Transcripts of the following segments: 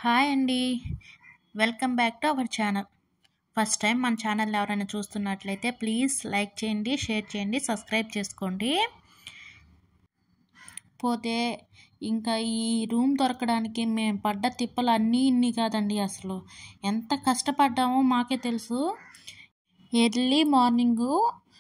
Hi అండి. Welcome back to our channel. First time మన channel ఎవరైనా చూస్తున్నట్లయితే ప్లీజ్ లైక్ చేయండి, షేర్ చేయండి, సబ్స్క్రైబ్ చేసుకోండి. పోతే ఇంకా ఈ రూమ్ దొరకడానికి మేము పడ్డ తిప్పలు అన్నీ ఇన్ని కాదండి. అసలు ఎంత కష్టపడ్డామో మాకే తెలుసు. ఎర్లీ మార్నింగు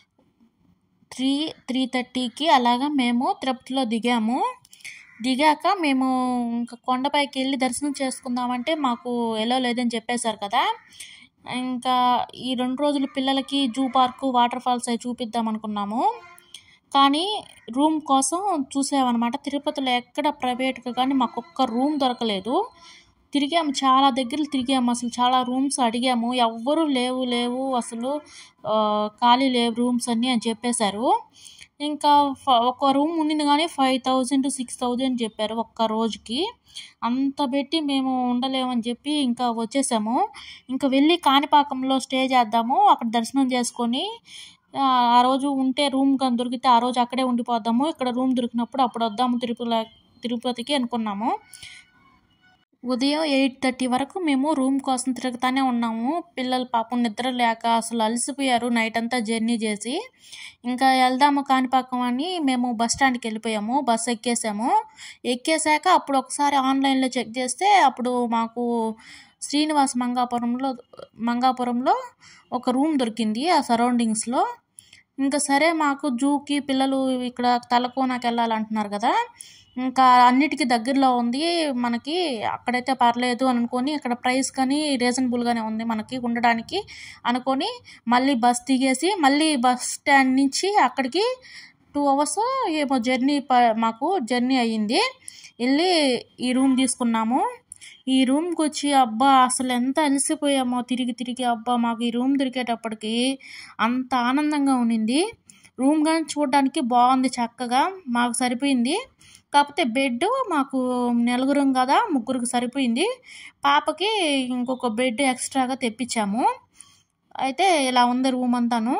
3:30కి అలాగా మేము తిరుపతిలో దిగాక మేము ఇంకా కొండపైకి వెళ్ళి దర్శనం చేసుకుందామంటే మాకు ఎలో లేదని చెప్పేశారు కదా. ఇంకా ఈ 2 రోజులు పిల్లలకి జూ పార్కు, వాటర్ ఫాల్స్ అవి చూపిద్దాం అనుకున్నాము. కానీ రూమ్ కోసం చూసామన్నమాట. తిరుపతిలో ఎక్కడ ప్రైవేట్గా కానీ మాకు ఒక్క రూమ్ దొరకలేదు. తిరిగాము, చాలా దగ్గరలు తిరిగాము. అసలు చాలా రూమ్స్ అడిగాము, ఎవ్వరూ లేవు అసలు ఖాళీ లేవు రూమ్స్ అన్నీ అని చెప్పేశారు. ఇంకా ఒక రూమ్ ఉండింది కానీ 5,000 to 6,000 చెప్పారు ఒక్క రోజుకి. అంత పెట్టి మేము ఉండలేమని చెప్పి ఇంకా వచ్చేసాము. ఇంకా వెళ్ళి కాణిపాకంలో స్టే చేద్దాము, అక్కడ దర్శనం చేసుకొని ఆ రోజు ఉంటే రూమ్ కానీ దొరికితే ఆ రోజు అక్కడే ఉండిపోద్దాము, ఇక్కడ రూమ్ దొరికినప్పుడు అప్పుడు వద్దాము తిరుపతికి అనుకున్నాము. ఉదయం 8:30 వరకు మేము రూమ్ కోసం తిరుగుతూనే ఉన్నాము. పిల్లలు పాపం నిద్ర లేక అసలు అలసిపోయారు నైట్ అంతా జర్నీ చేసి. ఇంకా వెళ్దాము కాణిపాకం అని మేము బస్ స్టాండ్కి వెళ్ళిపోయాము. బస్సు ఎక్కేసాక అప్పుడు ఒకసారి ఆన్లైన్లో చెక్ చేస్తే అప్పుడు మాకు శ్రీనివాస్ మంగాపురంలో ఒక రూమ్ దొరికింది ఆ సరౌండింగ్స్లో. ఇంకా సరే మాకు జూకి పిల్లలు ఇక్కడ తలకోనకి వెళ్ళాలంటున్నారు కదా, ఇంకా అన్నిటికీ దగ్గరలో ఉంది మనకి, అక్కడైతే పర్లేదు అనుకొని ఇక్కడ ప్రైస్ కానీ రీజనబుల్గానే ఉంది మనకి ఉండడానికి అనుకొని మళ్ళీ బస్ దిగేసి మళ్ళీ బస్ స్టాండ్ నుంచి అక్కడికి 2 hours ఏమో మాకు జర్నీ అయ్యింది. వెళ్ళి ఈ రూమ్ తీసుకున్నాము. ఈ రూమ్కి వచ్చి అబ్బా అసలు ఎంత అలసిపోయామో తిరిగి అబ్బా మాకు ఈ రూమ్ దొరికేటప్పటికి అంత ఆనందంగా ఉండింది. రూమ్ కానీ చూడడానికి బాగుంది, చక్కగా మాకు సరిపోయింది. కాకపోతే బెడ్ మాకు నలుగురం కదా, ముగ్గురికి సరిపోయింది. పాపకి ఇంకొక బెడ్ ఎక్స్ట్రాగా తెప్పించాము. అయితే ఇలా ఉంది రూమ్ అంతాను.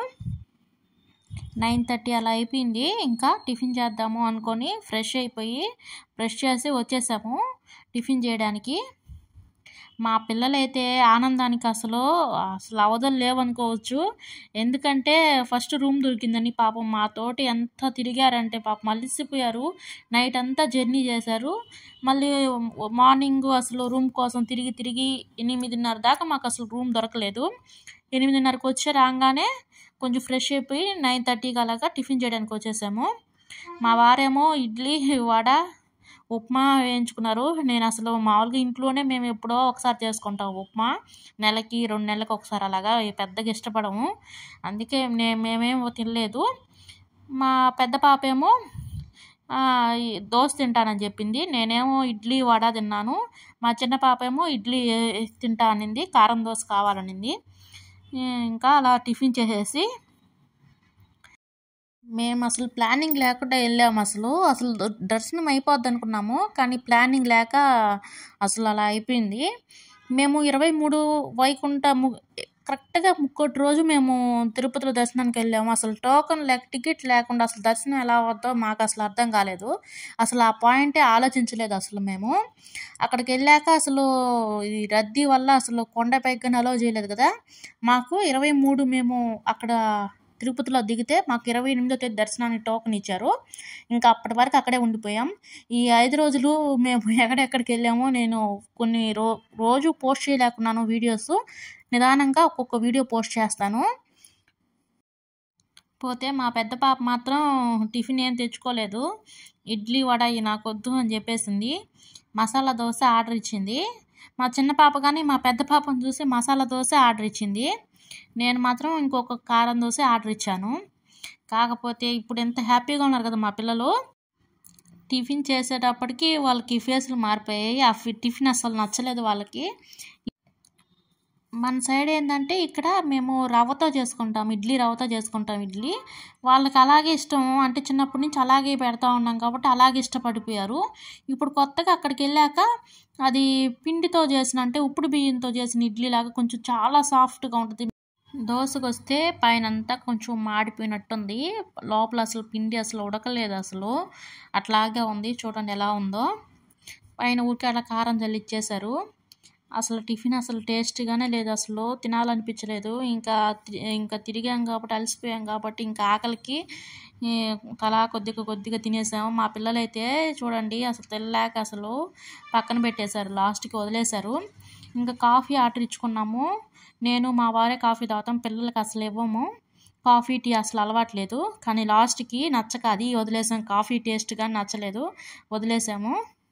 9:30 అలా అయిపోయింది. ఇంకా టిఫిన్ చేద్దాము అనుకొని బ్రష్ చేసి వచ్చేసాము టిఫిన్ చేయడానికి. మా పిల్లలైతే ఆనందానికి అసలు అవధులు లేవనుకోవచ్చు. ఎందుకంటే ఫస్ట్ రూమ్ దొరికిందని పాపం మాతోటి ఎంత తిరిగారంటే పాపం అలసిపోయారు. నైట్ అంతా జర్నీ చేశారు. మళ్ళీ మార్నింగ్ అసలు రూమ్ కోసం తిరిగి 8:30 దాకా మాకు అసలు రూమ్ దొరకలేదు. 8:30కి వచ్చి రాగానే కొంచెం ఫ్రెష్ అయిపోయి 9:30కి అలాగా టిఫిన్ చేయడానికి వచ్చేసాము. మా వారేమో ఇడ్లీ, వడ, ఉప్మా వేయించుకున్నారు. నేను అసలు మామూలుగా ఇంట్లోనే మేము ఎప్పుడో ఒకసారి చేసుకుంటాం ఉప్మా, నెలకి 2 నెలలకు ఒకసారి అలాగా పెద్దగా ఇష్టపడము, అందుకే మేమేం తినలేదు. మా పెద్ద పాప ఏమో దోశ తింటానని చెప్పింది, నేనేమో ఇడ్లీ వడ తిన్నాను. మా చిన్న పాప ఏమో ఇడ్లీ తింటా అనింది, కారం దోశ కావాలనింది. ఇంకా అలా టిఫిన్ చేసేసి మేము అసలు ప్లానింగ్ లేకుండా వెళ్ళాము. అసలు దర్శనం అయిపోద్ది అనుకున్నాము, కానీ ప్లానింగ్ లేక అసలు అలా అయిపోయింది. మేము 23 కరెక్ట్గా ముక్కోటి రోజు మేము తిరుపతిలో దర్శనానికి వెళ్ళాము. అసలు టికెట్ లేకుండా అసలు దర్శనం ఎలా అవుద్దో మాకు అసలు అర్థం కాలేదు. అసలు ఆ పాయింటే ఆలోచించలేదు అసలు మేము. అక్కడికి వెళ్ళాక అసలు ఈ రద్దీ వల్ల అసలు కొండపైకి అలో చేయలేదు కదా. మాకు 23 మేము అక్కడ తిరుపతిలో దిగితే మాకు 28వ తేదీ దర్శనానికి టోకెన్ ఇచ్చారు. ఇంకా అప్పటి వరకు అక్కడే ఉండిపోయాం. ఈ 5 రోజులు మేము ఎక్కడెక్కడికి వెళ్ళామో నేను కొన్ని రోజు పోస్ట్ చేయలేకున్నాను వీడియోస్. నిదానంగా ఒక్కొక్క వీడియో పోస్ట్ చేస్తాను. పోతే మా పెద్ద పాప మాత్రం టిఫిన్ ఏం తెచ్చుకోలేదు. ఇడ్లీ వడ నాకొద్దు అని చెప్పేసింది. మసాలా దోశ ఆర్డర్ ఇచ్చింది. మా చిన్న పాప కానీ మా పెద్ద పాపను చూసి మసాలా దోశ ఆర్డర్ ఇచ్చింది. నేను మాత్రం ఇంకొక కారం దోశ ఆర్డర్ ఇచ్చాను. కాకపోతే ఇప్పుడు ఎంత హ్యాపీగా ఉన్నారు కదా మా పిల్లలు. టిఫిన్ చేసేటప్పటికి వాళ్ళకి ఫేసులు మారిపోయాయి. ఆ టిఫిన్ అసలు నచ్చలేదు వాళ్ళకి. మన సైడ్ ఏంటంటే ఇక్కడ మేము రవ్వతో చేసుకుంటాం ఇడ్లీ. వాళ్ళకి అలాగే ఇష్టం, అంటే చిన్నప్పటి నుంచి అలాగే పెడతా ఉన్నాం కాబట్టి అలాగే ఇష్టపడిపోయారు. ఇప్పుడు కొత్తగా అక్కడికి వెళ్ళాక అది పిండితో చేసిన, అంటే ఉప్పుడు బియ్యంతో చేసిన ఇడ్లీ లాగా కొంచెం చాలా సాఫ్ట్గా ఉంటుంది. దోశకు వస్తే పైన అంతా కొంచెం మాడిపోయినట్టుంది, లోపల అసలు పిండి అసలు ఉడకలేదు, అసలు అట్లాగే ఉంది. చూడండి ఎలా ఉందో. పైన ఊరికే అలా కారం జల్లిచ్చేశారు. అసలు టిఫిన్ అసలు టేస్ట్‌గానే లేదు. అసలు తినాలనిపించలేదు. ఇంకా తిరిగాం కాబట్టి, అలసిపోయాం కాబట్టి ఇంకా ఆకలికి తలా కొద్దిగా తినేసాము. మా పిల్లలైతే చూడండి అసలు తినలేక అసలు పక్కన పెట్టేశారు. లాస్ట్‌కి వదిలేశారు. ఇంకా కాఫీ ఆర్డర్ ఇచ్చుకున్నాము. నేను మా వారే కాఫీ తాగుతాం. పిల్లలకి అసలు ఇవ్వము. కాఫీ, టీ అసలు అలవాట్లేదు. కానీ లాస్ట్‌కి నచ్చక అది వదిలేసాం. కాఫీ టేస్ట్ గాని నచ్చలేదు. వదిలేసాము.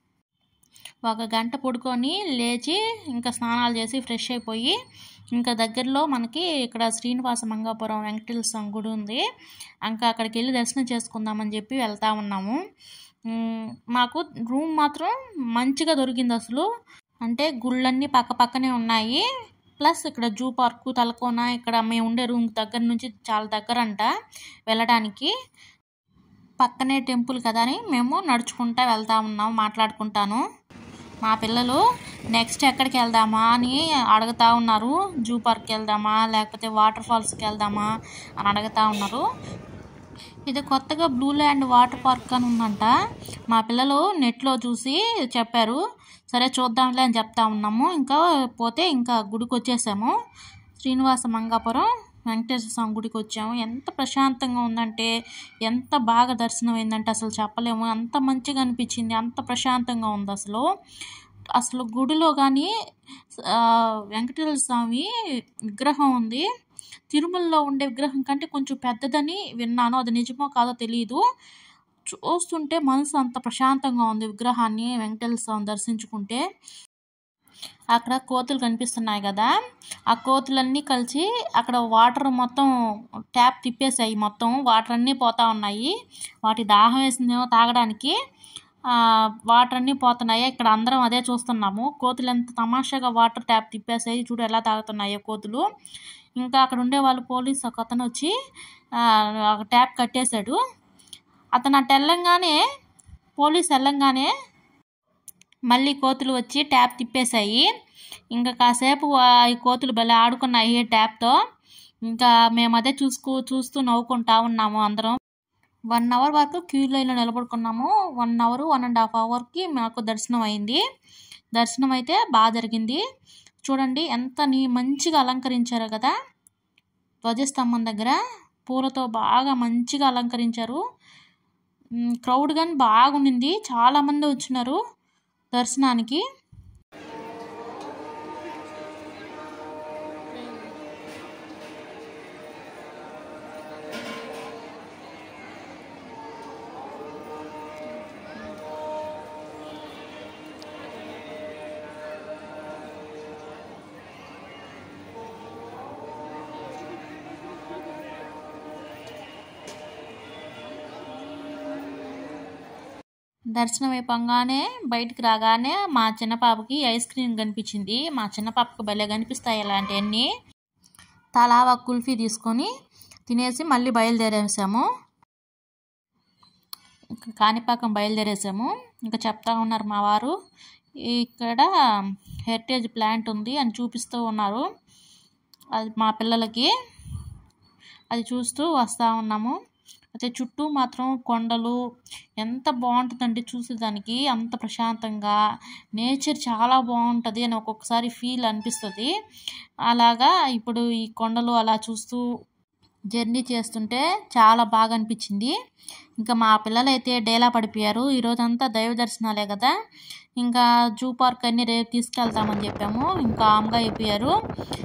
ఒక గంట పడుకొని లేచి ఇంకా స్నానాలు చేసి ఫ్రెష్ అయిపోయి ఇంకా దగ్గరలో మనకి ఇక్కడ శ్రీనివాస మంగాపురం వెంకటేశ్వర స్వామి గుడి ఉంది. ఇంకా అక్కడికి వెళ్ళి దర్శనం చేసుకుందామని చెప్పి వెళ్తా ఉన్నాము. మాకు రూమ్ మాత్రం మంచిగా దొరికింది అసలు. అంటే గుళ్ళన్నీ పక్కనే ఉన్నాయి. ప్లస్ ఇక్కడ జూ పార్కు, తలకోన ఇక్కడ మేము ఉండే రూమ్ దగ్గర నుంచి చాలా దగ్గరంట వెళ్ళడానికి. పక్కనే టెంపుల్ కదా అని మేము నడుచుకుంటా వెళ్తా ఉన్నాం మాట్లాడుకుంటాను. మా పిల్లలు నెక్స్ట్ ఎక్కడికి వెళ్దామా అని అడుగుతూ ఉన్నారు. జూ పార్క్కి వెళ్దామా లేకపోతే వాటర్ ఫాల్స్కి వెళ్దామా అని అడుగుతూ ఉన్నారు. ఇది కొత్తగా బ్లూ ల్యాండ్ వాటర్ పార్క్ అని ఉందంట. మా పిల్లలు నెట్లో చూసి చెప్పారు. సరే చూద్దాంలే అని చెప్తా ఉన్నాము. ఇంకా గుడికి వచ్చేసాము. శ్రీనివాస మంగాపురం వెంకటేశ్వర స్వామి గుడికి వచ్చాము. ఎంత ప్రశాంతంగా ఉందంటే, ఎంత బాగా దర్శనం అయిందంటే అసలు చెప్పలేము. అంత మంచిగా అనిపించింది. అంత ప్రశాంతంగా ఉంది అసలు గుడిలో కానీ వెంకటేశ్వర స్వామి విగ్రహం ఉంది. తిరుమలలో ఉండే విగ్రహం కంటే కొంచెం పెద్దదని విన్నాను. అది నిజమో కాదో తెలియదు. చూస్తుంటే మనసు అంత ప్రశాంతంగా ఉంది విగ్రహాన్ని వెంకటేశ్వర స్వామి దర్శించుకుంటే. అక్కడ కోతులు కనిపిస్తున్నాయి కదా, ఆ కోతులన్నీ కలిసి అక్కడ వాటర్ మొత్తం ట్యాప్ తిప్పేసాయి. మొత్తం వాటర్ అన్నీ పోతా ఉన్నాయి. వాటి దాహం వేసిందేమో తాగడానికి. వాటర్ అన్నీ పోతున్నాయి. ఇక్కడ అందరం అదే చూస్తున్నాము. కోతులు ఎంత తమాషాగా వాటర్ ట్యాప్ తిప్పేసాయి. చూడు ఎలా తాగుతున్నాయో కోతులు. ఇంకా అక్కడ ఉండే వాళ్ళు పోలీసు ఒక అతను వచ్చి ట్యాప్ కట్టేశాడు. అతను అటు పోలీసు వెళ్ళంగానే మళ్ళీ కోతులు వచ్చి ట్యాప్ తిప్పేశాయి. ఇంకా కాసేపు ఈ కోతులు భలే ఆడుకున్నాయి ట్యాప్తో. ఇంకా మేము అదే చూస్తూ నవ్వుకుంటా ఉన్నాము అందరం. 1 అవర్ వరకు క్యూ లైన్లో నిలబడుకున్నాము. 1 అవర్ 1.5 అవర్కి మాకు దర్శనం అయింది. దర్శనం అయితే బాగా జరిగింది. చూడండి ఎంత మంచిగా అలంకరించారో కదా. ధ్వజస్తంభం దగ్గర పూలతో బాగా మంచిగా అలంకరించారు. క్రౌడ్ కానీ బాగుండింది. చాలామంది వచ్చినారు దర్శనానికి. దర్శనం అయిపోగానే బయటికి రాగానే మా చిన్న పాపకి ఐస్ క్రీమ్ కనిపించింది. మా చిన్న పాపకు భలే కనిపిస్తాయి ఇలాంటివన్నీ. తలా ఒక కుల్ఫీ తీసుకొని తినేసి మళ్ళీ బయలుదేరేసాము. కాణిపాకం బయలుదేరేసాము. ఇంకా చెప్తా ఉన్నారు మా వారు, ఇక్కడ హెరిటేజ్ ప్లాంట్ ఉంది అని చూపిస్తూ ఉన్నారు. అది మా పిల్లలకి అది చూస్తూ వస్తూ ఉన్నాము. అయితే చుట్టూ మాత్రం కొండలు, ఎంత బాగుంటుందంటే చూసేదానికి. అంత ప్రశాంతంగా నేచర్ చాలా బాగుంటుంది అని ఒక్కొక్కసారి ఫీల్ అనిపిస్తుంది. అలాగా ఇప్పుడు ఈ కొండలు అలా చూస్తూ జర్నీ చేస్తుంటే చాలా బాగా అనిపించింది. ఇంకా మా పిల్లలైతే డేలా పడిపోయారు. ఈరోజంతా దైవ దర్శనాలే కదా, ఇంకా జూ పార్క్ అన్నీ రేపు తీసుకెళ్తామని చెప్పాము. ఇంకా ఆమ్గా అయిపోయారు.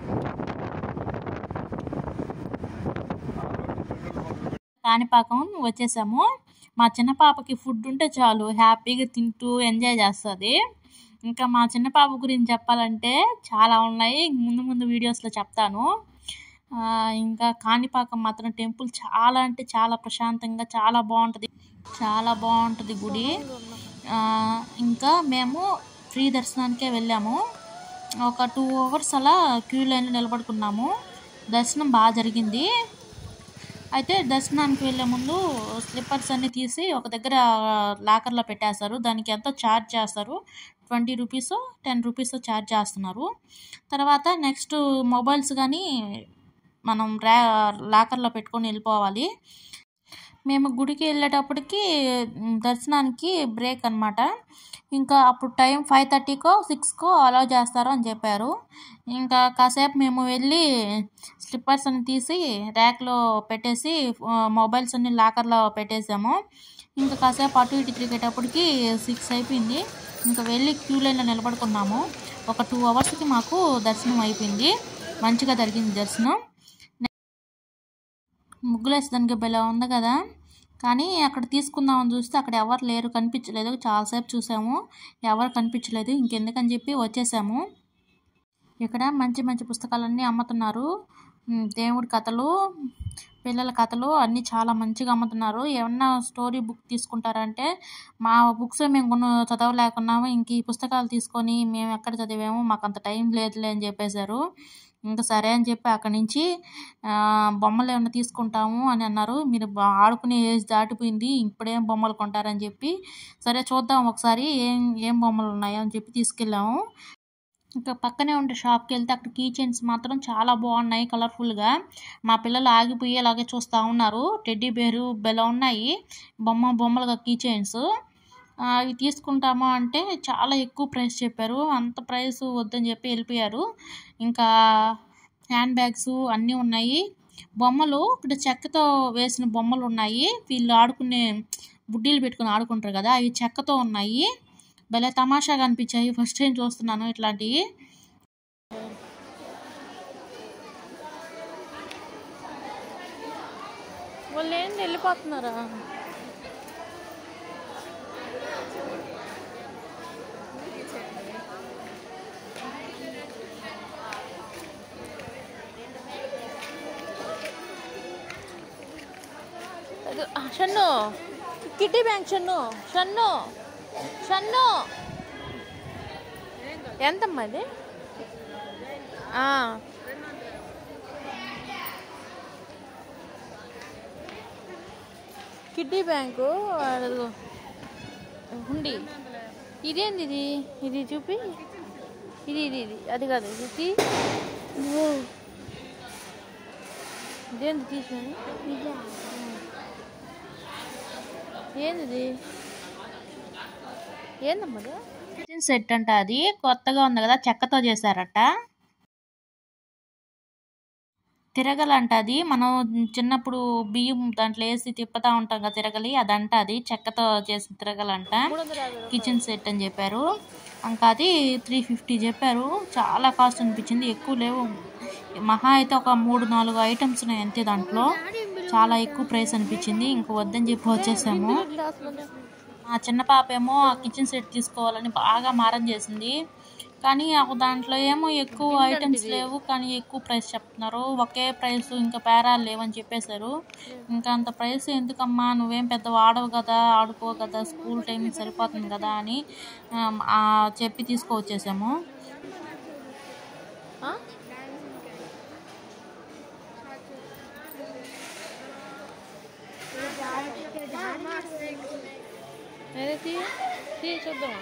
కాణిపాకం వచ్చేసాము. మా చిన్న పాపకి ఫుడ్ ఉంటే చాలు హ్యాపీగా తింటూ ఎంజాయ్ చేస్తుంది. ఇంకా మా చిన్న పాప గురించి చెప్పాలంటే చాలా ఉన్నాయి. ముందు వీడియోస్లో చెప్తాను. ఇంకా కాణిపాకం మాత్రం టెంపుల్ చాలా అంటే చాలా ప్రశాంతంగా చాలా బాగుంటుంది గుడి. ఇంకా మేము ఫ్రీ దర్శనానికే వెళ్ళాము. ఒక 2 అవర్స్ అలా క్యూ లైన్లో నిలబడుకున్నాము. దర్శనం బాగా జరిగింది. అయితే దర్శనానికి వెళ్ళే ముందు స్లిప్పర్స్ అన్నీ తీసి ఒక దగ్గర లాకర్లో పెట్టేస్తారు. దానికి ఎంతో ఛార్జ్ చేస్తారు. 20 రూపీస్ 10 రూపీస్ ఛార్జ్ చేస్తున్నారు. తర్వాత నెక్స్ట్ మొబైల్స్ కానీ మనం లాకర్లో పెట్టుకొని వెళ్ళిపోవాలి. మేము గుడికి వెళ్ళేటప్పటికి దర్శనానికి బ్రేక్ అనమాట. ఇంకా అప్పుడు టైం 5:30కో 6కో అలౌ చేస్తారు అని చెప్పారు. ఇంకా కాసేపు మేము వెళ్ళి స్లిప్పర్స్ అన్ని తీసి ర్యాక్లో పెట్టేసి మొబైల్స్ అన్ని లాకర్లో పెట్టేసాము. ఇంకా కాసేపు అటు ఇటు తిరిగేటప్పటికి 6 అయిపోయింది. ఇంకా వెళ్ళి క్యూ లైన్లో నిలబడుకున్నాము. ఒక 2 అవర్స్కి మాకు దర్శనం అయిపోయింది. మంచిగా జరిగింది దర్శనం. ముగ్గులేసేదానికి భలే ఉంది కదా. కానీ అక్కడ తీసుకుందామని చూస్తే అక్కడ ఎవరు లేరు, కనిపించలేదు. చాలాసేపు చూసాము, ఎవరు కనిపించలేదు. ఇంకెందుకని చెప్పి వచ్చేసాము. ఇక్కడ మంచి మంచి పుస్తకాలన్నీ అమ్ముతున్నారు. దేవుడి కథలు, పిల్లల కథలు అన్నీ చాలా మంచిగా అమ్ముతున్నారు. ఏమన్నా స్టోరీ బుక్ తీసుకుంటారంటే మా బుక్స్ మేము చదవలేకున్నాము, ఇంక ఈ పుస్తకాలు తీసుకొని మేము ఎక్కడ చదివాము, మాకు అంత టైం లేదులే అని చెప్పేశారు. ఇంకా సరే అని చెప్పి అక్కడి నుంచి బొమ్మలు ఏమైనా తీసుకుంటాము అని అన్నారు. మీరు ఆడుకునే ఏజ్ దాటిపోయింది, ఇప్పుడేం బొమ్మలు కొంటారని చెప్పి సరే చూద్దాం ఒకసారి ఏం బొమ్మలు ఉన్నాయో అని చెప్పి తీసుకెళ్ళాము. ఇంకా పక్కనే ఉండే షాప్కి వెళ్తే అక్కడ కీ చైన్స్ మాత్రం చాలా బాగున్నాయి కలర్ఫుల్గా. మా పిల్లలు ఆగిపోయి అలాగే చూస్తూ ఉన్నారు. టెడ్డీ బేరు భలే ఉన్నాయి బొమ్మలుగా కీ చైన్స్. అవి తీసుకుంటాము అంటే చాలా ఎక్కువ ప్రైస్ చెప్పారు. అంత ప్రైస్ వద్దని చెప్పి వెళ్ళిపోయారు. ఇంకా హ్యాండ్ బ్యాగ్స్ అన్నీ ఉన్నాయి. బొమ్మలు ఇక్కడ చెక్కతో వేసిన బొమ్మలు ఉన్నాయి. వీళ్ళు ఆడుకునే బుడ్డీలు పెట్టుకుని ఆడుకుంటారు కదా, అవి చెక్కతో ఉన్నాయి. భలే తమాషాగా అనిపించాయి. ఫస్ట్ టైం చూస్తున్నాను ఇట్లాంటివి. వాళ్ళు ఏంటి వెళ్ళిపోతున్నారా? షన్ను కిడ్డీ బ్యాంక్ షన్ను ఎంతమ్మా అది? కిడ్డీ బ్యాంకు హుండి. ఇదేంది ఇది చూపి. ఇది అది కాదు, ఇది ఇదేంది తీసుకొని ఏంది ఏందమ్మా కిచెన్ సెట్ అంట. అది కొత్తగా ఉంది కదా, చెక్కతో చేశారట. తిరగలంట అది. మనం చిన్నప్పుడు బియ్యం దాంట్లో వేసి తిప్పుతా ఉంటాం కదా తిరగలి, అదంట. అది చెక్కతో చేసిన తిరగలంట. కిచెన్ సెట్ అని చెప్పారు. ఇంకా అది 350 చెప్పారు. చాలా కాస్ట్ అనిపించింది. ఎక్కువ లేవు, మహా అయితే ఒక 3-4 ఐటమ్స్ ఉన్నాయి అంతే. దాంట్లో చాలా ఎక్కువ ప్రైస్ అనిపించింది. ఇంక వద్దని చెప్పి వచ్చేసాము. ఆ చిన్న పాప ఏమో ఆ కిచెన్ సెట్ తీసుకోవాలని బాగా మారం చేసింది. కానీ దాంట్లో ఏమో ఎక్కువ ఐటమ్స్ లేవు, కానీ ఎక్కువ ప్రైస్ చెప్తున్నారు. ఒకే ప్రైస్, ఇంకా పేరాలు లేవని చెప్పేశారు. ఇంకా అంత ప్రైస్ ఎందుకమ్మా, నువ్వేం పెద్ద వాడవు కదా, ఆడుకో కదా, స్కూల్ టైంకి సరిపోతుంది కదా అని చెప్పి తీసుకువచ్చేసాము. చూద్దామా?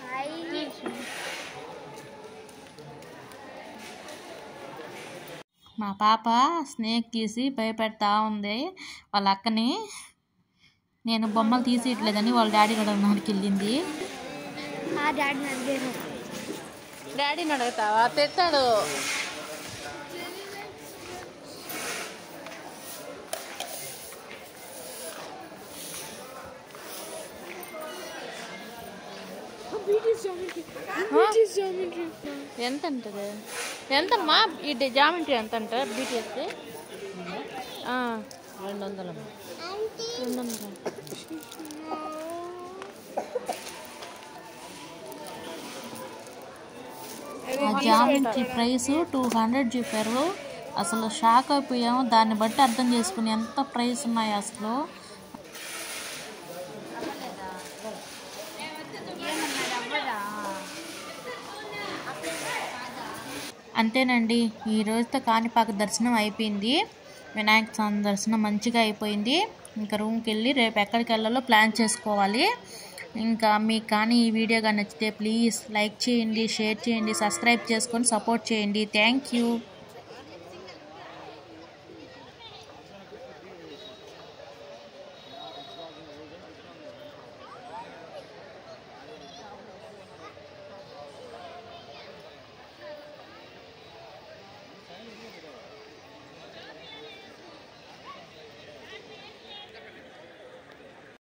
మా పాప స్నేక్ తీసి భయపెడతా ఉంది వాళ్ళ అక్కని. నేను బొమ్మలు తీసి ఇట్లేదని వాళ్ళ డాడీ అడగడానికి వెళ్ళింది. డాడీని అడుగుతావా? తెస్తాడు. ఎంత అంటది? ఎంతమ్మా ఈ జామెట్రీ ఎంత అంట? బీటీఎస్ 200. జామెట్రీ ప్రైస్ 200 చెప్పారు. అసలు షాక్ అయిపోయాము. దాన్ని బట్టి అర్థం చేసుకుని ఎంత ప్రైస్ ఉన్నాయి అసలు. అంతేనండి, ఈ రోజుతో కాణిపాక దర్శనం అయిపోయింది. వినాయక స్వామి దర్శనం మంచిగా అయిపోయింది. ఇంకా రూమ్కి వెళ్ళి రేపు ఎక్కడికి వెళ్ళాలో ప్లాన్ చేసుకోవాలి. ఇంకా మీకు కానీ ఈ వీడియో కానీ నచ్చితే ప్లీజ్ లైక్ చేయండి, షేర్ చేయండి, సబ్స్క్రైబ్ చేసుకొని సపోర్ట్ చేయండి. Thank you.